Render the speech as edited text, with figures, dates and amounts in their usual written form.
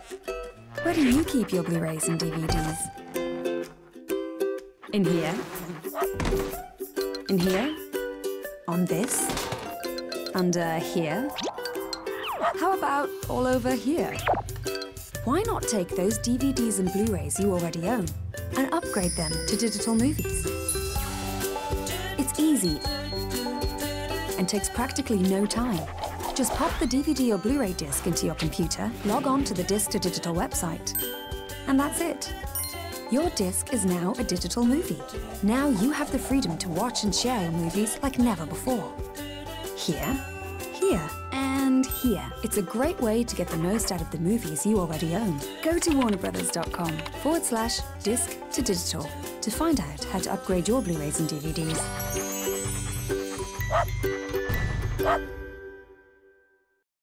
Where do you keep your Blu-rays and DVDs? In here? In here? On this? Under here? How about all over here? Why not take those DVDs and Blu-rays you already own and upgrade them to digital movies? It's easy and takes practically no time. Just pop the DVD or Blu-ray disc into your computer, log on to the Disc2Digital website, and that's it. Your disc is now a digital movie. Now you have the freedom to watch and share your movies like never before. Here, here, and here. It's a great way to get the most out of the movies you already own. Go to warnerbrothers.com/disc2digital to find out how to upgrade your Blu-rays and DVDs.